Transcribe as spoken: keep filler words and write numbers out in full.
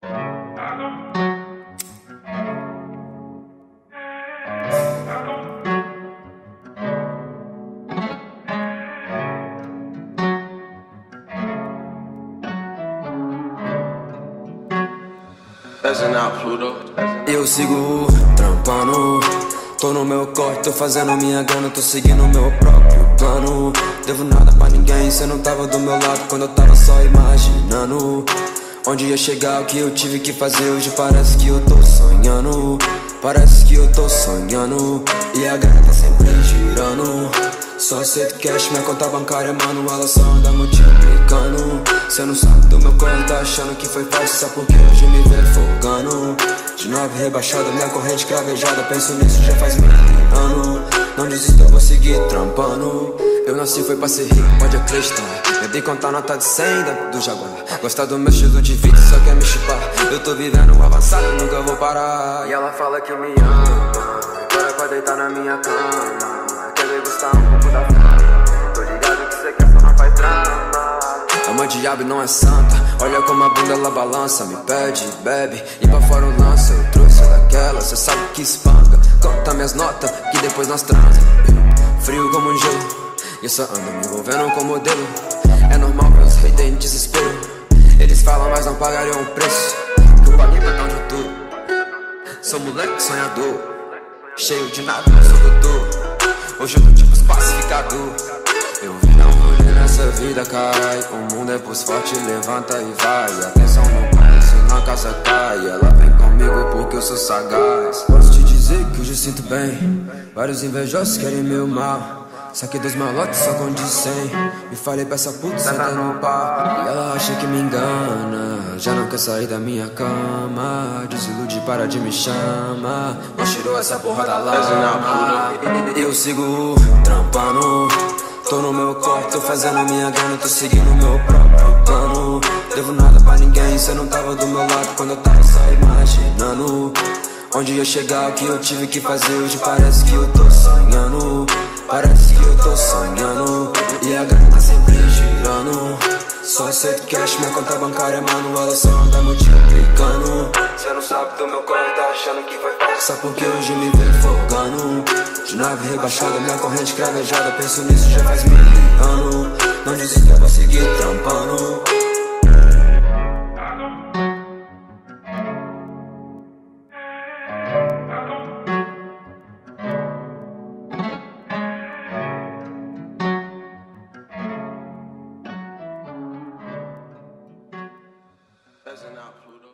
Eu sigo trampando, tô no meu corte, tô fazendo minha grana, tô seguindo meu próprio plano. Devo nada pra ninguém, cê não tava do meu lado quando eu tava só imaginando onde ia chegar, o que eu tive que fazer. Hoje parece que eu tô sonhando, parece que eu tô sonhando, e a grana tá sempre girando. Só aceito cash, minha conta bancária, mano, ela só anda multiplicando. Cê não sabe do meu corre, tá achando que foi fácil, só porque hoje me vê folgando. De nove rebaixada, minha corrente cravejada, penso nisso já faz mil anos. Não desisto, eu vou seguir trampando. Eu nasci foi pra ser rico, pode acreditar. Eu dei contar nota de cem dentro do Jaguar. Gosta do meu estilo de vida, só quer me chipar. Eu tô vivendo avançado, nunca vou parar. E ela fala que eu me ama, agora pra deitar na minha cama. Quer degustar um pouco da fama, tô ligado que cê quer, só não faz drama. Ama diabo e não é santa, olha como a bunda ela balança. Me pede, bebe, e pra fora o lança. Eu trouxe daquela, cê sabe que espanca. Conta minhas notas, que depois nós transa. Frio como um gelo, e eu só ando me envolvendo com modelo. É normal ver os haters em desespero. Eles falam, mas não pagariam o preço que eu paguei pra estar onde eu tô. Sou moleque sonhador, cheio de nada, não sou doutor. Hoje eu tô tipo pacificador. Eu vim dar um rolê nessa vida, carai. O mundo é pros fortes, levanta e vai. E atenção no pai, senão a casa cai. Ela vem comigo porque eu sou sagaz. Posso te dizer que hoje eu sinto bem. Vários invejosos querem meu mal. Saquei dos malotes só com de cem. E falei pra essa puta sentar no pau. E ela acha que me engana, já não quer sair da minha cama. Desilude, para de me chamar. Não tirou essa porra da lama. Eu sigo trampando, tô no meu corte, tô fazendo minha grana, tô seguindo meu próprio plano. Devo nada pra ninguém, cê não tava do meu lado quando eu tava só imaginando onde ia chegar, o que eu tive que fazer. Hoje parece que eu tô sonhando, parece que eu tô sonhando, e a grana tá sempre girando. Só aceito cash, minha conta bancária, mano, ela só anda multiplicando. Cê não sabe do meu corre, tá achando que foi fácil, só porque hoje me vê folgando. De nave rebaixada, minha corrente cravejada, penso nisso já faz mil anos. Não desisto, eu vou seguir trampando. As in now, Pluto.